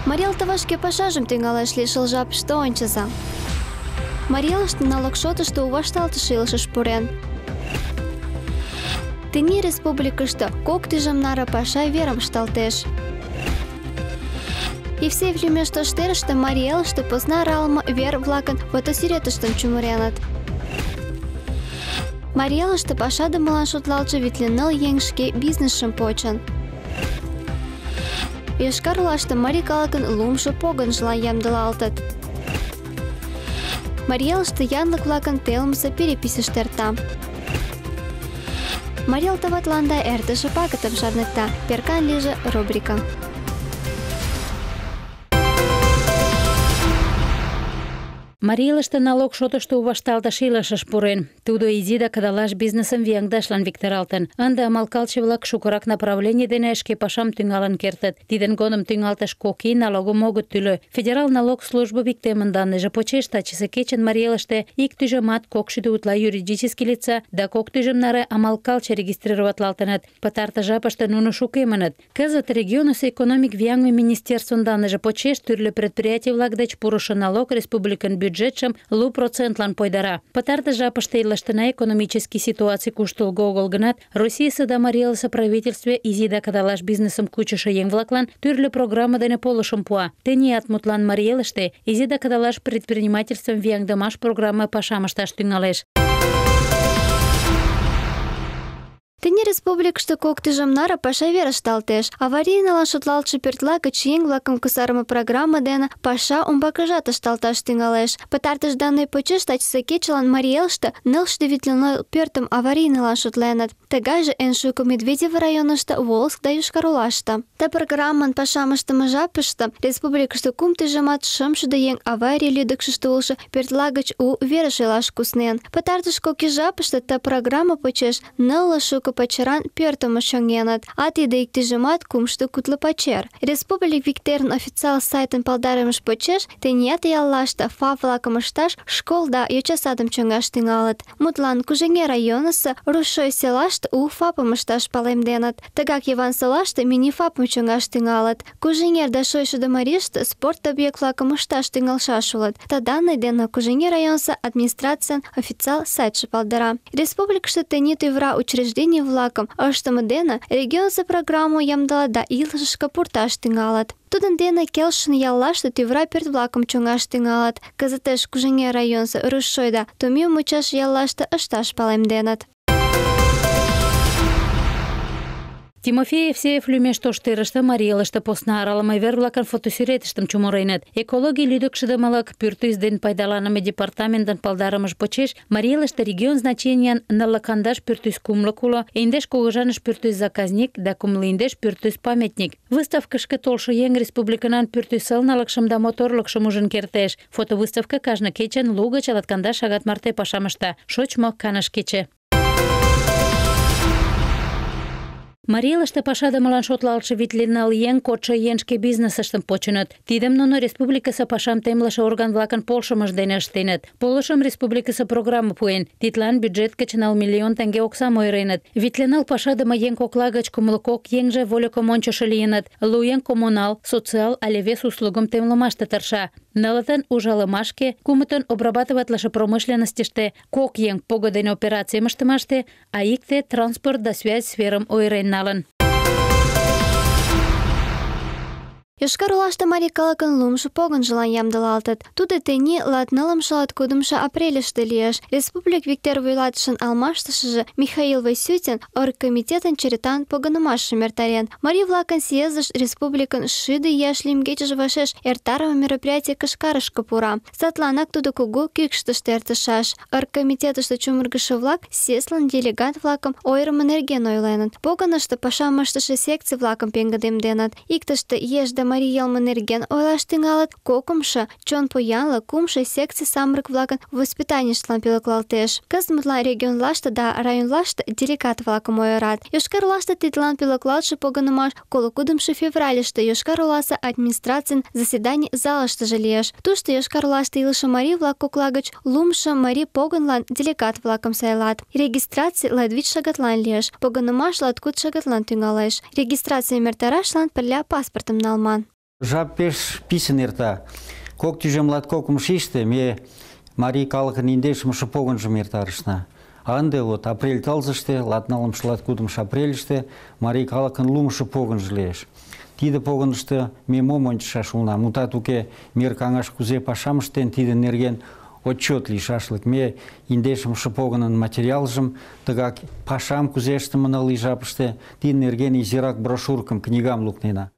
Мариялтыва шке пашажым тӱҥалеш лишыл жапыште ончыза. Мариялыште налог шотышто у вашталтыш илышыш пурен. Тений республикыште 2 тӱжем наре паша верым ышталтеш. Евсеев лӱмеш тоштерыште Марий Элыште посна аралыме вер-влакын фотосӱретыштым чумыреныт. Марий Элыште пашадымылан шотлалтше 29 еҥ шке бизнесшым почын. Йошкар-Олаште марий калыкын лумшо погынжылан ямдылалтыт. Марий Элыште янлык-влакын телымсе переписьышт эрта. Марий Эл товатланда эртыше пагытым шарныкта. Перкан лийже рубрика. Марий Элыште налог шотышто у вашталтыш илышыш пурен. Тудо изи да кыдалаш бизнесым вияҥдашлан виктаралтын. Ынде амалкалче-влак шукырак направлений дене шке пашам тӱҥалын кертыт. Тидын годым тӱҥалтыш 2 ий налогым огыт тӱлӧ. Федерал налог службо виктемын данныже почеш тачысе кечын Марий Элыште 1 тӱжемат 200 утла юридический лица да 2 тӱжем наре амалкалче регистрироватлалтыныт. Пытартыш жапыште нуно шукемыныт. Кызыт регионысо экономик вияҥме министерствын данныже почеш тӱрлӧ предприятий-влак деч пурышо налог республикын бюджетшым 2%-лан пойдара. Пытартыш жапыште илыштына экономический ситуаций куштылго огыл гынат, Российысе да Марий Элысе правительстве изи да кыдалаш бизнесым кучышо еҥ-влаклан тӱрлӧ программа дене полышым пуа. Теният мутлан Марий Элыште изи да кыдалаш предпринимательствым вияҥдымаш программа пашам ышташ тӱҥалеш. Тений республикыште 2 тӱжем наре паша вер ышталтеш. Аварийнылан шотлалтше пӧртла гыч еҥ-влакым кусарыме программа дене паша умбакыжат ышталташ тӱҥалеш. Пытартыш данный почеш тачысе кечылан Марий Элыште 950 пӧртым аварийнылан шотленыт. Тыгайже эн шуко Медведево районышто, Волжск да Йошкар-Олаште. Ты программан пашам ыштыме жапыште республикыште 2 тӱжемат 500 еҥ аварий лӱдыкшыштӧ улшо пӧртла гыч у верыш илаш куснен. Пытартыш 2 ий жапыште ты программа почеш 9 шуко пачеран пӧртым чоҥеныт, а тиде 1 тӱжемат 300 пачер. Республик виктерын официал сайтын палдарымыж почеш теният яллаште фап-влакым ышташ школ да йочасадым чоҥаш тӱҥалыт. Мутлан, Кужеҥер районысо Рушой селаште у фапым ышташ палемденыт. Тыгак Йыван селаште мини-фапым чоҥаш тӱҥалыт. Кужеҥер да Шойшудо-Марийыште спорт объект-влакым ышташ тӱҥалшаш улыт. Ты данный дене Кужеҥер районысо администрацийын официал сайтше палдара. Республикыште тений тӱвра учреждений-влакым ыштыме дене регионысо программу ямдыла да илышышке пурташ тӱҥалыт. Тудын дене келшышын яллаште тӱвра пӧрт-влакым чоҥаш тӱҥалыт. Кызытеш Кужеҥер районысо Рушой да Томью мучаш яллаште ышташ палемденыт. Тимофей Евсеев лӱмеш тоштерыште Марий Элыште посна аралыме вер-влакын фотосӱретыштым чумыреныт. Экологий лӱдыкшыдымылык пӱртӱс ден пайдаланыме департаментын палдарымыж почеш Марий Элыште регион значениян 40 пӱртӱс кумлык уло, 100 кугыжаныш пӱртӱс заказник да 50 пӱртӱс памятник. Выставкышке толшо еҥ республикынан пӱртӱс сылнылыкшым да моторлыкшым ужын кертеш. Фотовыставка кажне кечын 2 гыч 12 шагат марте пашам ышта. Шочмо каныш кече. Марий Элыште пашадымылан шотлалтше 29 еҥ кодшо ийын шке бизнесыштым почыныт. Тидым нуно республикысе пашам темлыше орган-влакын полшымышт дене ыштеныт. Полышым республикысе программа пуэн. Тидлан бюджет гыч 9 миллион теҥге оксам ойыреныт. 29 пашадыме еҥ кокла гыч 2 еҥже вольыкым ончышо лийыныт. 2 еҥ коммунал, социал але вес услугым темлымаште тырша. 9 ужалымашке, 9 обрабатыватлыше промышленностьыште, 2 еҥ пого дене операцийым ыштымаште, а 1 транспорт да связь сферым ойырен налын. Йошкар-Олаште марий калыкын лумшо погынжылан ямдылалтыт. Тудо тений 29-30 апрельыште лиеш. Республик виктер вуйлатышын алмаштышыже Михаил Васютин оргкомитетын черетан погынымашым эртарен. Марий-влакын съездыш республикын 50 ияш лӱмгечыже вашеш эртарыме мероприятий кышкарышке пура. Садланак тудо кугу кӱкшытыштӧ эртышаш. Оргкомитетыште чумыргышо-влак съездлан делегат-влакым ойырымо нерген ойленыт. Погынышто пашам ыштыше секций-влакым пеҥгыдемденыт. Иктыште еш да Марий йылме нерген ойлаш тӱҥалыт, кокымшо чон поянлык, кумшо секций самырык-влакын воспитанийыштлан пӧлеклалтеш. Кызыт мутлан регионлаште да районлаште делегат-влакым ойырат. Йошкар-Олаште тидлан пӧлеклалтше погынымаш 22 февральыште Йошкар-Оласе администрацийын заседаний залыштыже лиеш. Тушто Йошкар-Олаште илыше марий-влак кокла гыч лумшо марий погынлан делегат-влакым сайлат. Регистраций 2 шагатлан лиеш, погынымаш 2 шагатлан тӱҥалеш. Регистрацийым эртарашлан пырля паспортым налман. Жап пеш писен эрта. Кок тӱжем латкокым шиште ме марий калыкын индешымше погынжым эртарышна. А ынде вот апрель тылзыште, латналымше латкудымшо апрельыште марий калыкын лумшо погынжо лиеш. Тиде погынышто ме мом ончышаш улына? Мутат уке, мир каҥаш кузе пашам ыштен, тидын нерген отчет лийшашлык. Ме индешымше погынын материалжым, тыгак пашам кузе ыштыме ныл ий жапыште, тидын нерген изирак брошюркым, книгам лукнена.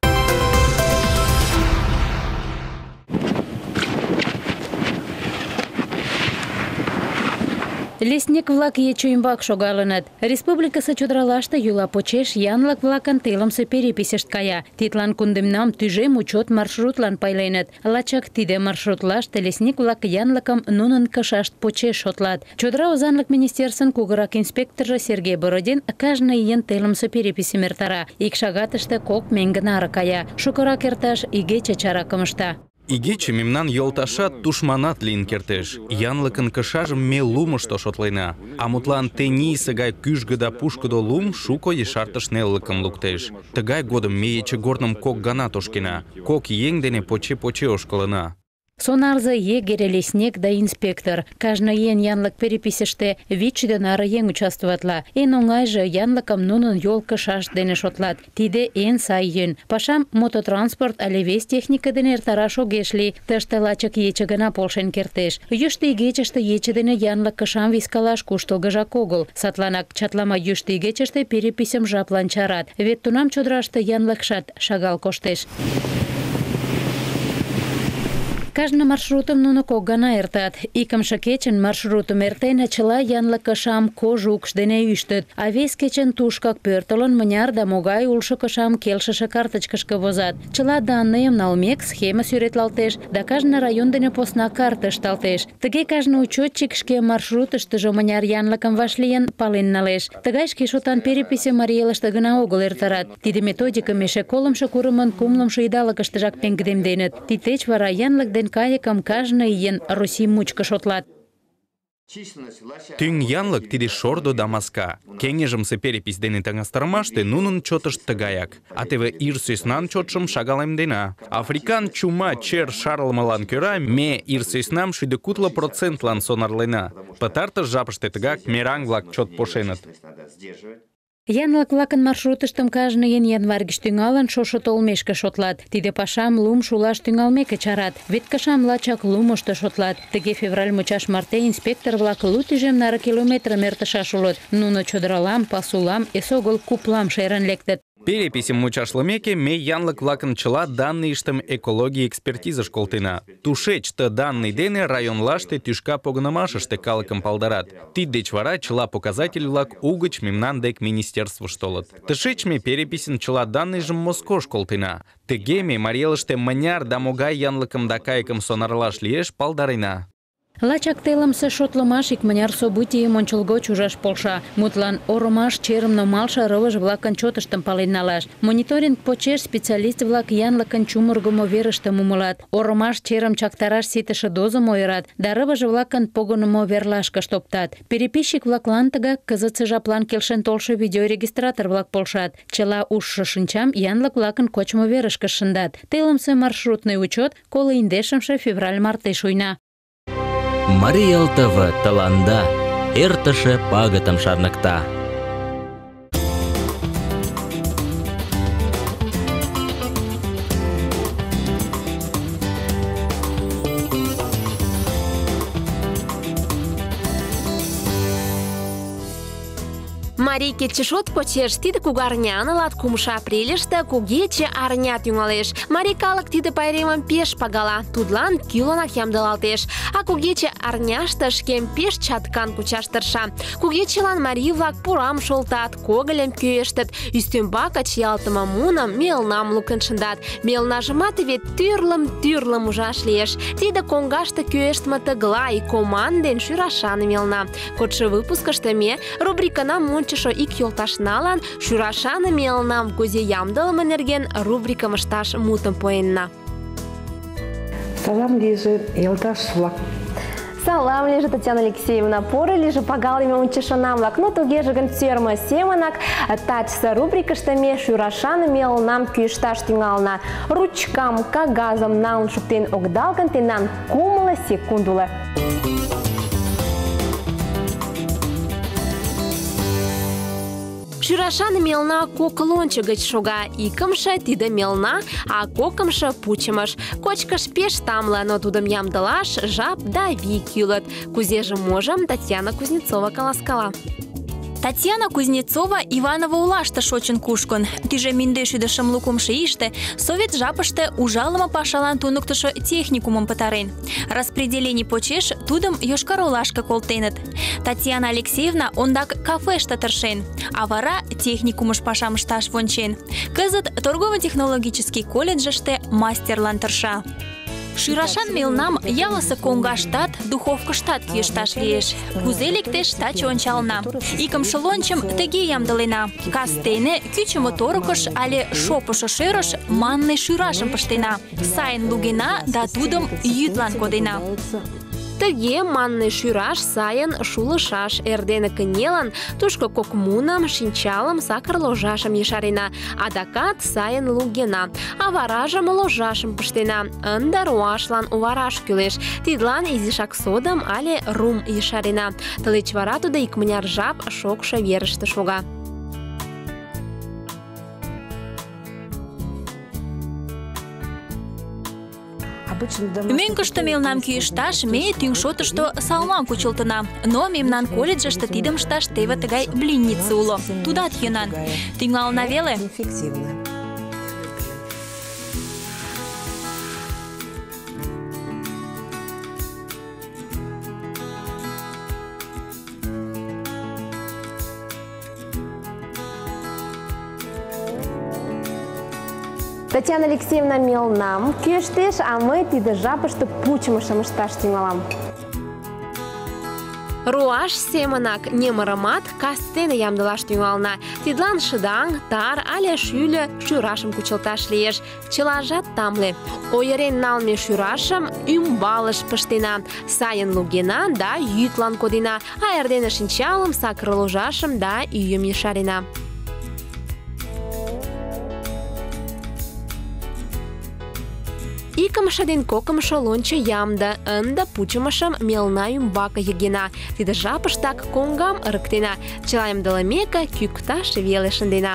Лесник-влак ече ӱмбак шогалыныт. Республикысе чодыралаште йӱла почеш янлык-влакын телымсе переписьышт кая. Тидлан кундемнам тӱжем учет маршрутлан пайленыт. Лачак тиде маршрутлаште лесник-влак янлыкым нунын кышашт почеш шотлат. Чодыра озанлык министерствын кугурак инспекторжо Сергей Бородин кажне ийын телымсе переписьым эртара. Ик шагатыште 2 меҥге наре кая. Шукырак эрташ игече чаракым ышта. Игече мемнан йолташат тушманат лийын кертеш. Янлыкын кышажым ме лумышто шотлена. А мутлан тенийысе гай кӱжгӧ да пушкыдо лум шуко ешартыш нелылыкым луктеш. Тыгай годым ме ечыгорным 2 гана тошкена. 2 еҥ дене поче-поче ошкылына. Сонарзе, егере, лесник да инспектор. Кажне ийын янлык переписьыште 500 наре еҥ участвоватла. Эн оҥайже янлыкым нунын йол кышашт дене шотлат. Тиде эн сай йӧн. Пашам мототранспорт але вес техника дене эртараш огеш лий. Тыште лачак ече гына полшен кертеш. Йӱштӧ игечыште ече дене янлык кышам вискалаш куштылгыжак огыл. Садланак чатлама йӱштӧ игечыште переписьым жаплан чарат. Вет тунам чодыраште янлыкшат шагал коштеш. Кажне маршрутым нуно 2 гана эртат. Икымше кечын маршрутым эртен, чыла янлык кышам кож укш дене ӱштыт, а вес кечын тушкак пӧртылын, мыняр да могай улшо кышам келшыше карточкышке возат. Чыла данныйым налмек, схема сӱретлалтеш да кажне район дене посна карта ышталтеш. Тыге кажне учетчик шке маршрутыштыжо мыняр янлыкым вашлийын, пален налеш. Тыгай шке шотан переписьым Марий Элыште гына огыл эртарат. Тиде методикым эше колымшо курымын 6-ымшо идалыкыштыжак пеҥгыдемденыт. Тиддеч вара янлык ден кайыкым кажне ийын Россий мучко шотлат. Тӱҥ янлык тиде шордо да маска. Кеҥежымсе перепись дене таҥастарымаште нунын чотышт тыгаяк. А теве ир сӧснан чотшым шагалемдена. Африкан чума чер шарлымылан кӧра ме ир сӧснам 75%-лан сонарлена. Пытартыш жапыште тыгак мераҥ-влак чот пошеныт. Янлык-влакын маршрутыштым кажне ийын январь гыч тӱҥалын шошо толмешке шотлат. Тиде пашам лум шулаш тӱҥалмеке чарат. Вет кышам лачак лумышто шотлат. Тыге февраль мучаш марте инспектор-влак 2 наре километрым эртышаш улыт. Нуно чодыралам, пасулам, эсогыл куплам шерын лектыт. Переписьым мучашлымеке ме янлык-влакын чыла данныйыштым экологий экспертизыш колтена. Тушеч ты данный дене районлаште тӱшка погынымашыште калыкым палдарат. Тиддеч вара чыла показатель-влак угыч мемнан дек министерствыш толыт. Тышеч ме переписьын чыла данныйжым Москош колтена. Тыге ме Марий Элыште мыняр да могай янлыкым да кайыкым сонарлаш лиеш палдарена. Лачак телымсе шотлымаш икмыняр событийым ончылгоч ужаш полша. Мутлан орымаш черым нумалше рывыж-влакын чотыштым пален налаш. Мониторинг почеш специалист-влак янлыкын чумыргымо верыштым умылат. Орымаш черым чактараш ситыше дозым ойырат да рывыж-влакын погынымо верлашкышт оптат. Переписчик-влаклан тыгак кызытсе жаплан келшен толшо видеорегистратор-влак полшат. Чыла ужшо шинчам янлык-влакын кочмо верышкышт шындат. Телымсе маршрутный учет 25 февраль марте шуйна. Марий Эл ТВ тыланда эртыше пагытым шарныкта. Марий кечешот почеш тиде кугарнян 2 апрельыште кугече арня тӱҥалеш. Марий калык тиде пайремым пеш пагала, тудлан кӱлынак ямдылалтеш. А кугече арняште шкем пеш чаткан кучаш тырша. Кугечелан марий-влак пурам шолтат, когыльым кӱэштыт, ӱстембак ачиялтыме муным, мелнам луктын шындат. Мелнажымат вет тӱрлым ужаш лиеш. Тиде коҥгаште кӱэштме тыглай, коман ден шӱрашан мелна. Кодшо выпускышто ме рубрикынам ончышо ик йолташналан шӱрашан мелнам кузе ямдылыме нерген рубрикым ышташ мутым пуэнна. Салам лийже, йолташ-влак. Салам лежит Татьяна Алексеевна. Поры лежит погалыми унчешанам лакну тугеже гонцерма семанак. Тачса рубрика штаме шурашан мел нам кюшташ тингална. Ручкам, кагазом нам шуптен огдалган тенан кумала секундула. Шурашан мелна коколончы гыч шога, икымше тиде мелна, а кокымшо пучымыш. Кочкыш пеш тамле, но тудым ямдылаш жап да вий кӱлыт. Кузеже можым, Татьяна Кузнецова каласкала. Татьяна Кузнецова Иванова улашты шочын кушкын. Тиже минде шӱдӧ лукумшо ийыште совет жапыште ужалыме пашалан туныктышо техникумым пытарен. Распределений почеш тудым Йошкар-Олашке колтеныт. Татьяна Алексеевна ондак кафеште тыршен, а вара техникумыш пашам ышташ вончен. Кызыт торгово-технологический колледжыште мастерлан тырша. Шӱрашан мелнам ялысе коҥгаштат, духовкыштат кӱэшташ лиеш. Кузе лектеш, таче ончална. Икымше лончым тыге ямдылена. Кастене кӱчымӧ торыкыш але шопышо шӧрыш манный шӱрашым пыштена. Сайын лугена да тудым йӱдлан кодена. Тыге манный шӱраш сайын шулышаш. Эрдене кынелын, тушко кок муным, шинчалым, сакыр ложашым ешарена. Адакат сайын лугена. А варажым ложашым пыштена. Ынде руашлан овараш кӱлеш. Тидлан изишак содым але рум ешарена. Тылеч вара тудо икмыняр жап шокшо верыште шога. Мӧҥгыштӧ мелнам кӱэшташ ме тӱҥ шотышто салмам кучылтына. Но мемнан колледжыште тидым ышташ теве тыгай блиннице уло. Тудат йӧнан. Тӱҥалына веле. Татьяна Алексеевна мелнам кӱэштеш, а мый тиде жапыште пучымышым ышташ тӱҥалам. Руаш семынак немырымат кастене ямдылаш тӱҥална. Тидлан шыдаҥ, тар але шӱльӧ шӱрашым кучылташ лиеш. Чылажат тамле. Ойырен налме шӱрашым ӱмбалыш пыштена. Сайын лугена да йӱдлан кодена. А эрдене шинчалым, сакыр ложашым да ӱйым ешарена. Икымше ден кокымшо лончо ямде, ынде пучымышым мелна ӱмбаке йыгена. Тиде жапыштак коҥгам ырыктена. Чыла ямдылымеке, кӱкташ веле шындена.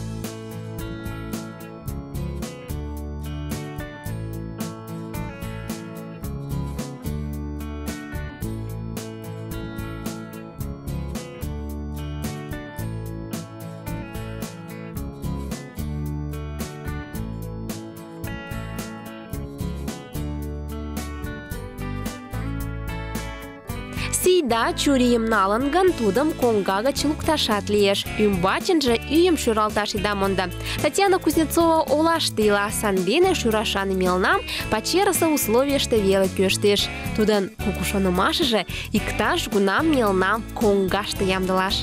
Сийда чурийым налын гын, тудым коҥга гыч лукташат лиеш. Ӱмбачынже ӱйым шӱралташ ида мондо. Татьяна Кузнецова олаште ила, сандене шӱрашан мелнам пачерысе условийыште веле кӱэштеш. Тудын кугу шонымашыже иктаж гунам мелнам коҥгаште ямдылаш.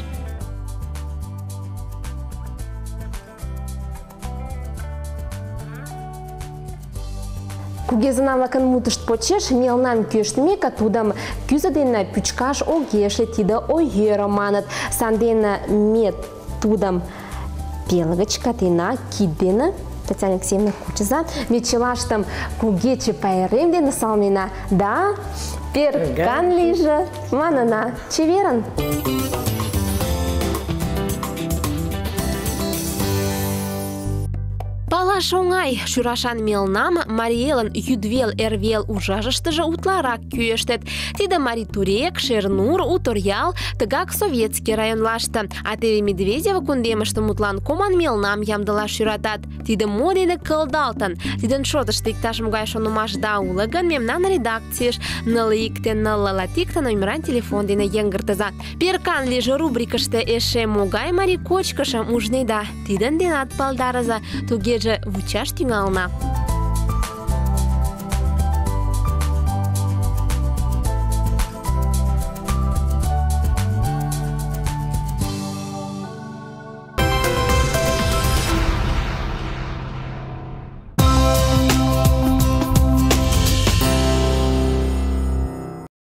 Кугезынамлакын мутышт почеш мелнам кӱэштмеке тудым кӱзӧ дене пӱчкаш огеш лий, тиде ойгӧрӧ маныт. Сандене ме тудым пел гыч катена, кид дене, Татьяна Алексеевна, кучыза, ме чылаштым кугече пайрем дене салмена, да перкан лийже манына. Чеверын! Палаш оҥай, шӱрашан мелнам Марий Элын йӱдвел эрвел ужашыштыже утларак кӱэштыт. Тиде Марий Турек, Шернур, Уторъял, тыгак Советский районлаште. А теве Медведево кундемыште мутлан коман мелнам ямдылаш шӱратат. Тиде мо дене кылдалтын? Тидын шотышто иктаж-могай шонымашда уло гын, мемнан редакцийыш 01-0 номеран телефон дене йыҥгыртыза. Перкан лийже рубрикыште эше могай марий кочкышым ужнеда? Тидын денат палдарыза. Тугеже вучаш тӱҥалына.